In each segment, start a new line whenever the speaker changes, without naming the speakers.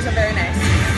wasn't very nice.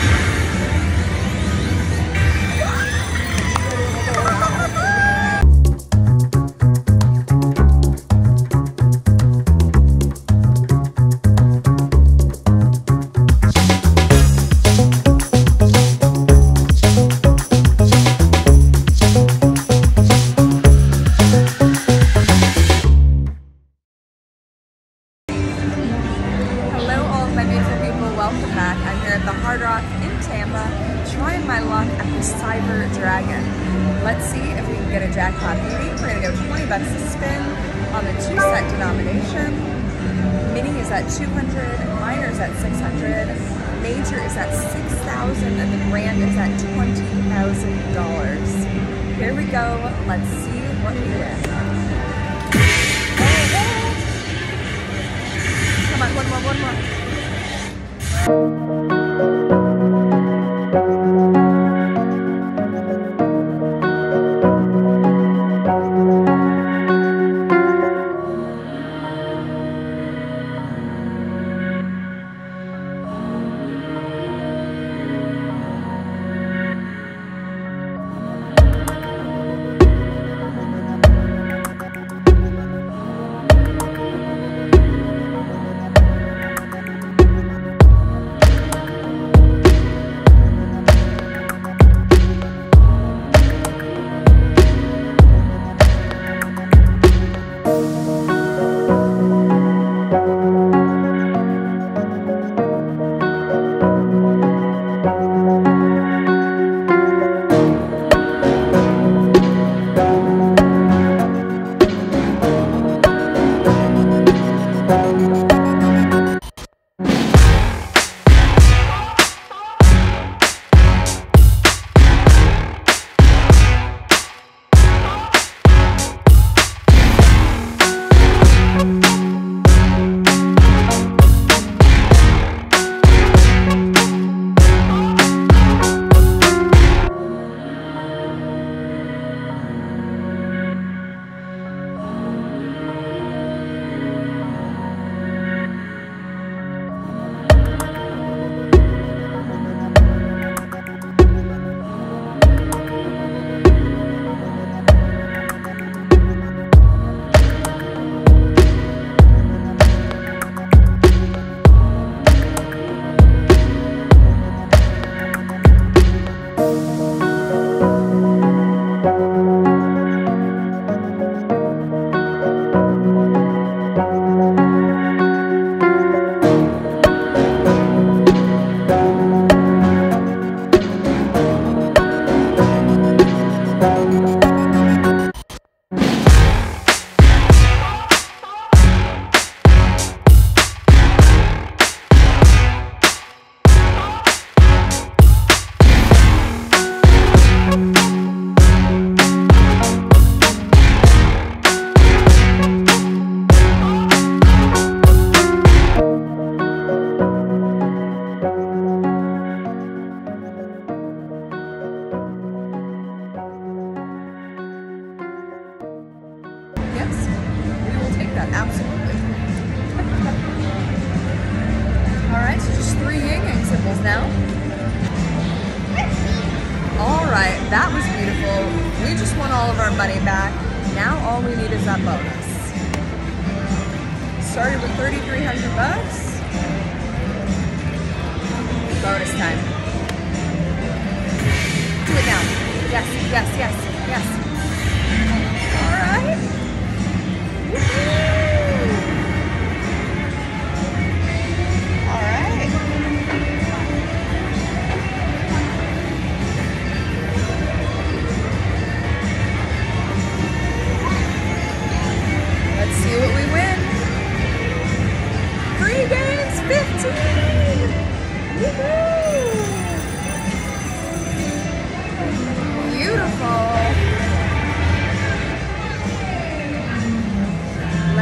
Trying my luck at the Cyber Dragon. Let's see if we can get a Jackpot Beauty. We're gonna go 20 bucks a spin on the 2-cent denomination. Mini is at 200, minor is at 600, major is at 6,000, and the grand is at $20,000. Here we go. Let's see what we win. Come on, one more. Absolutely. Alright, so just 3 yin-yang symbols now. Alright, that was beautiful. We just won all of our money back. Now all we need is that bonus. Started with 3,300 bucks. Bonus time. Do it now. Yes, yes, yes, yes. Alright. Alright. Let's see what we win. 3 games, 15! Woohoo! Beautiful.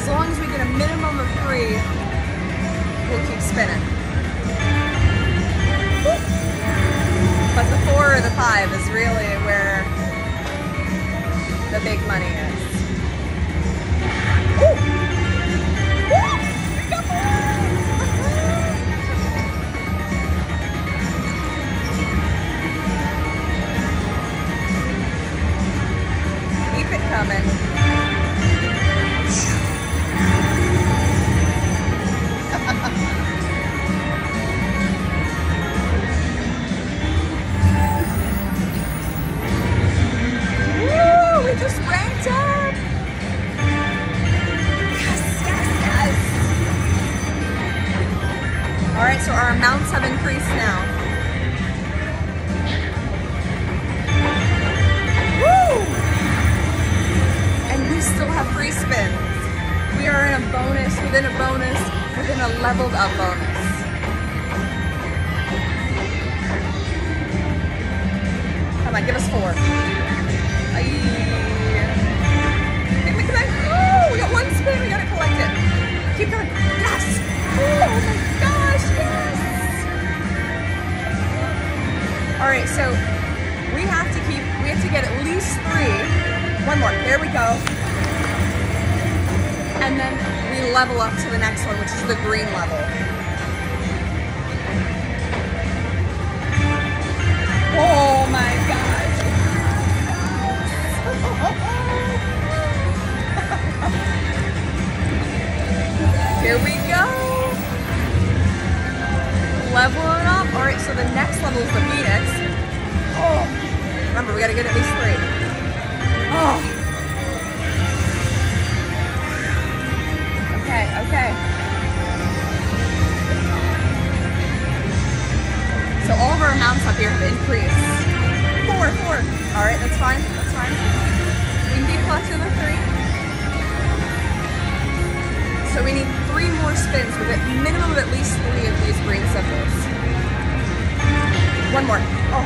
As long as we get a minimum of 3, we'll keep spinning. But the 4 or the 5 is really where the big money is. Woo! Woo! We got more! Keep it coming. We just ranked up. Yes, yes, yes. All right, so our amounts have increased now. Woo! And we still have free spins. We are in a bonus, within a bonus, within a leveled up bonus. Come on, give us 4. Oh, we got 1 spin, we gotta collect it. Keep going. Yes! Oh my gosh, yes! Alright, so we have to get at least 3. 1 more. There we go. And then we level up to the next one, which is the green level. Oh my gosh. Here we go. Leveling up. All right, so the next level is the Phoenix. Oh, remember, we got to get at least 3. Oh. Okay, okay. So all of our amounts up here have increased. 4. All right, that's fine. That's fine. We can keep collecting the 3. So we need 3 more spins with a minimum of at least 3 of these green symbols. 1 more. Oh.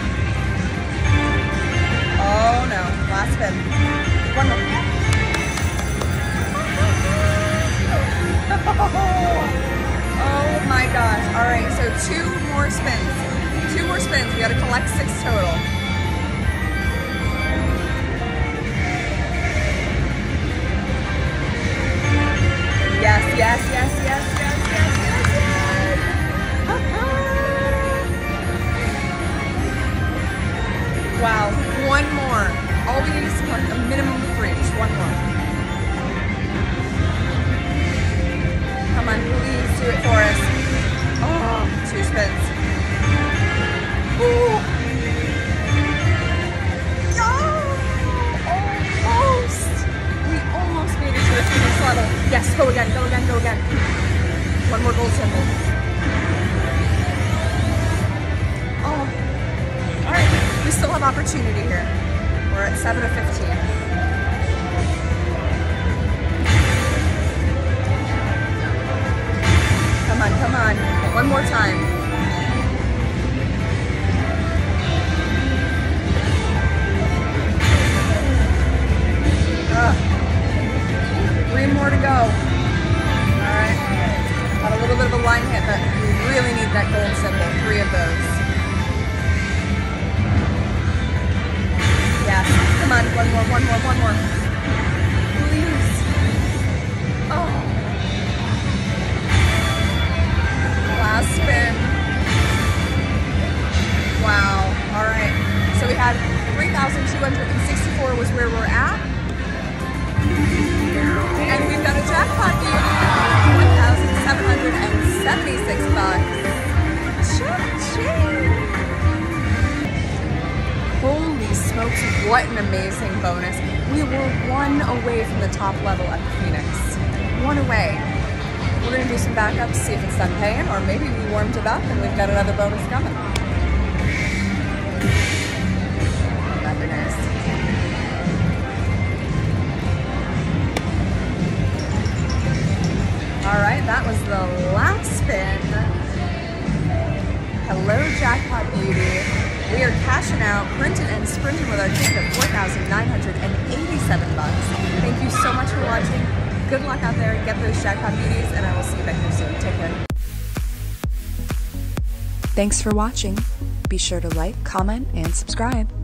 Oh no. Last spin. 1 more. Oh my gosh. Alright, so 2 more spins. 2 more spins. We gotta collect 6 total. Yes, yes, yes, yes, yes, yes, yes, yes. Wow, 1 more. All we need is a minimum of 3, just 1 more. Come on, please do it for us. Oh, 2 spins. Ooh. No! Almost! We almost made it to the Phoenix level. Yes, go again, go again, go again. 1 more gold symbol. Oh. Alright, we still have opportunity here. We're at 7 of 15. Come on, come on. 1 more time. Ugh. 3 more to go. Alright. Got a little bit of a line hit, but we really need that gold symbol. 3 of those. Yes. Come on. 1 more, 1 more, 1 more. Please. Oh. Last spin. Wow. Alright. So we had 3,264 was where we're at. And we've got a Jackpot Beauty, 1,776 bucks. Cha-ching! Holy smokes, what an amazing bonus. We were 1 away from the top level at the Phoenix. 1 away. We're gonna do some backups, see if it's done paying, or maybe we warmed it up and we've got another bonus coming. That'd be nice. All right, that was the last spin. Hello, Jackpot Beauty. We are cashing out, printing and sprinting with our ticket of 4,987 bucks. Thank you so much for watching. Good luck. first Jackpot Beauties, and I will see you back here soon. Take care.
Thanks for watching. Be sure to like, comment, and subscribe.